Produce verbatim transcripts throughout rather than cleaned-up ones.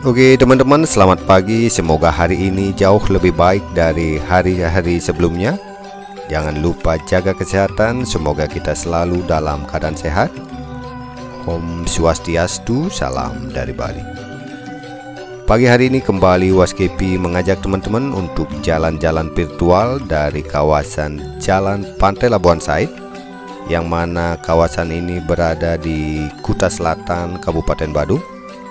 Oke teman-teman, selamat pagi. Semoga hari ini jauh lebih baik dari hari-hari sebelumnya. Jangan lupa jaga kesehatan. Semoga kita selalu dalam keadaan sehat. Om Swastiastu, salam dari Bali. Pagi hari ini kembali Waskepi mengajak teman-teman untuk jalan-jalan virtual dari kawasan Jalan Pantai Labuan Said, yang mana kawasan ini berada di Kuta Selatan, Kabupaten Badung.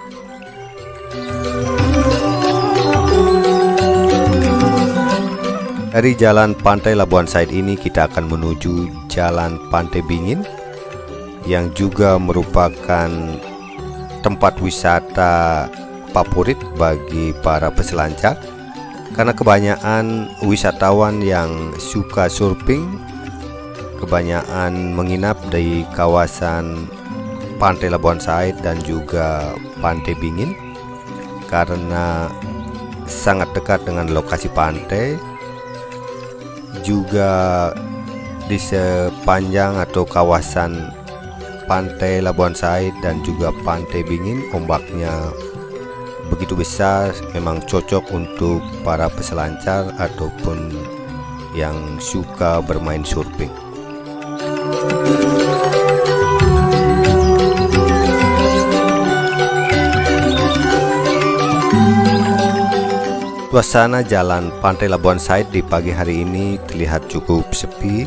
Dari Jalan Pantai Labuan Said ini kita akan menuju Jalan Pantai Bingin, yang juga merupakan tempat wisata favorit bagi para peselancar, karena kebanyakan wisatawan yang suka surfing kebanyakan menginap di kawasan Pantai Labuan Said dan juga Pantai Bingin, karena sangat dekat dengan lokasi pantai. Juga di sepanjang atau kawasan Pantai Labuan Said dan juga Pantai Bingin, ombaknya begitu besar, memang cocok untuk para peselancar ataupun yang suka bermain surfing. Suasana Jalan Pantai Labuan Said di pagi hari ini terlihat cukup sepi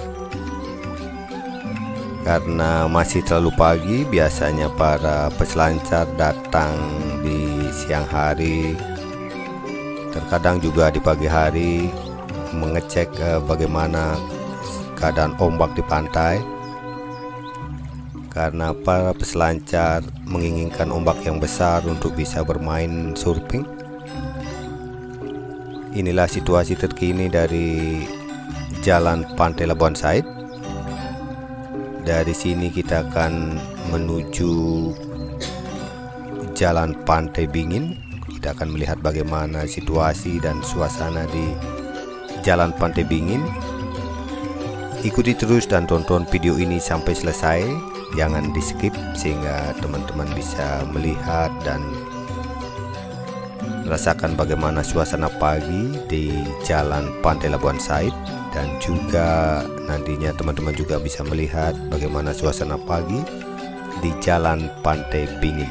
karena masih terlalu pagi. Biasanya para peselancar datang di siang hari, terkadang juga di pagi hari, mengecek eh, bagaimana keadaan ombak di pantai, karena para peselancar menginginkan ombak yang besar untuk bisa bermain surfing. Inilah situasi terkini dari Jalan Pantai Labuan Said. Dari sini kita akan menuju Jalan Pantai Bingin. Kita akan melihat bagaimana situasi dan suasana di Jalan Pantai Bingin. Ikuti terus dan tonton video ini sampai selesai. Jangan di skip sehingga teman-teman bisa melihat dan rasakan bagaimana suasana pagi di Jalan Pantai Labuan Said, dan juga nantinya teman-teman juga bisa melihat bagaimana suasana pagi di Jalan Pantai Bingin.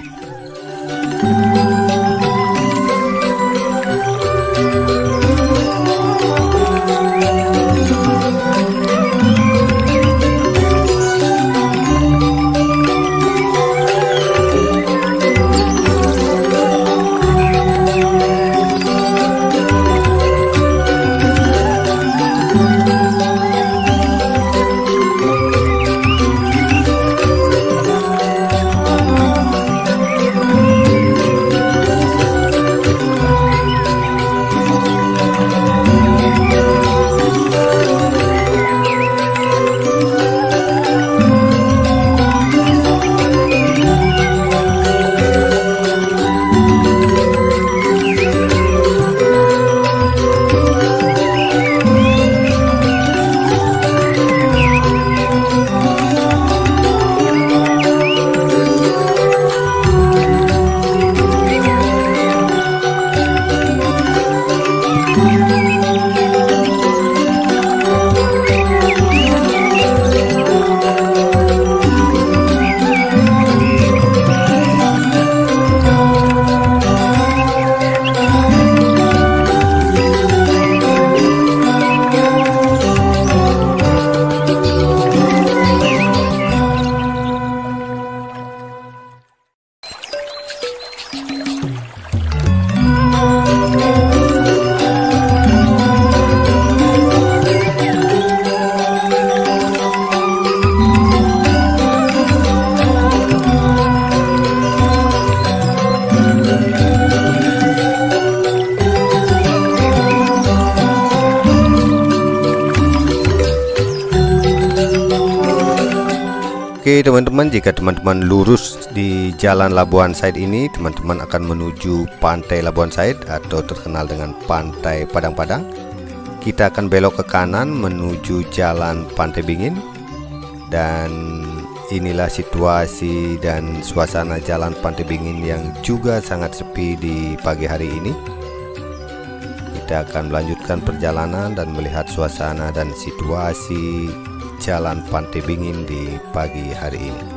Oke teman-teman, jika teman-teman lurus di Jalan Labuan Said ini, teman-teman akan menuju Pantai Labuan Said atau terkenal dengan Pantai Padang-Padang. Kita akan belok ke kanan menuju Jalan Pantai Bingin, dan inilah situasi dan suasana Jalan Pantai Bingin yang juga sangat sepi di pagi hari ini. Kita akan melanjutkan perjalanan dan melihat suasana dan situasi Jalan Pantai Bingin di pagi hari ini.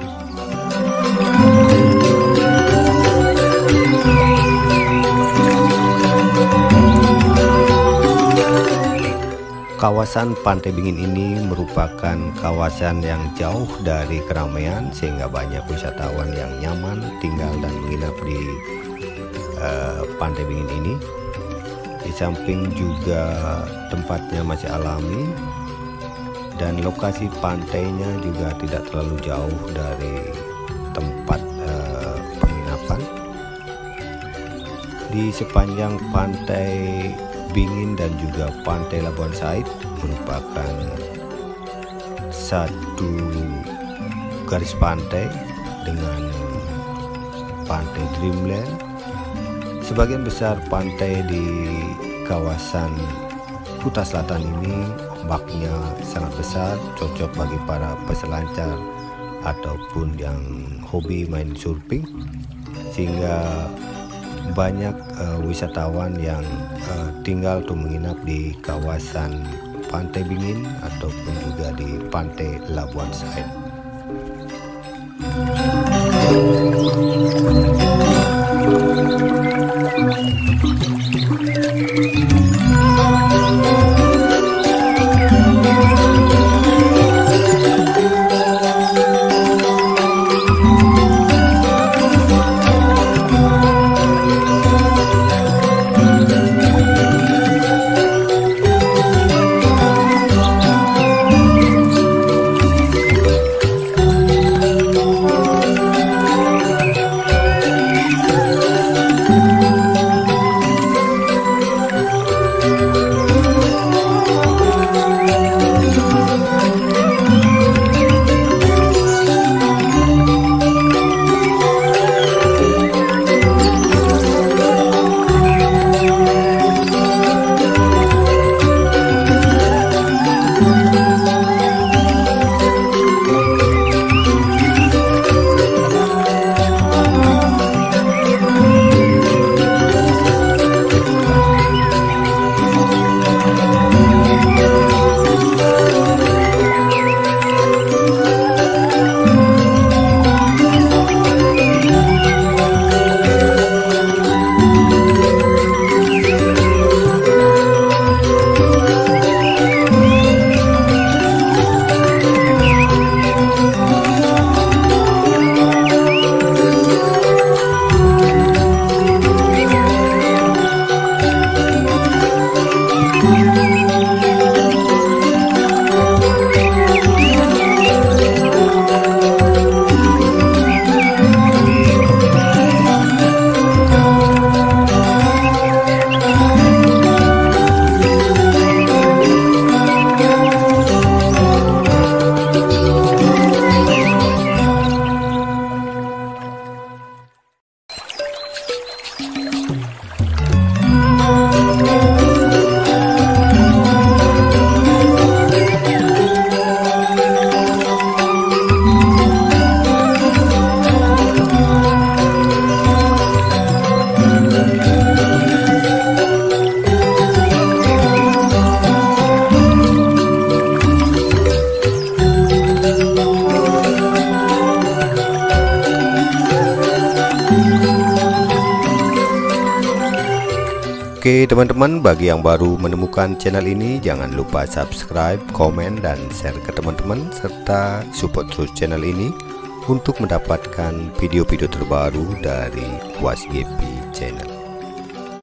Kawasan Pantai Bingin ini merupakan kawasan yang jauh dari keramaian, sehingga banyak wisatawan yang nyaman tinggal dan menginap di uh, Pantai Bingin ini. Di samping juga tempatnya masih alami dan lokasi pantainya juga tidak terlalu jauh dari tempat uh, penginapan. Di sepanjang pantai Bingin dan juga Pantai Labuan Said merupakan satu garis pantai dengan Pantai Dreamland. Sebagian besar pantai di kawasan Kuta Selatan ini ombaknya sangat besar, cocok bagi para peselancar ataupun yang hobi main surfing, sehingga banyak uh, wisatawan yang uh, tinggal atau menginap di kawasan Pantai Bingin ataupun juga di Pantai Labuan Said. Oke teman-teman, bagi yang baru menemukan channel ini, jangan lupa subscribe, komen, dan share ke teman-teman, serta support terus channel ini untuk mendapatkan video-video terbaru dari W A S G P Channel.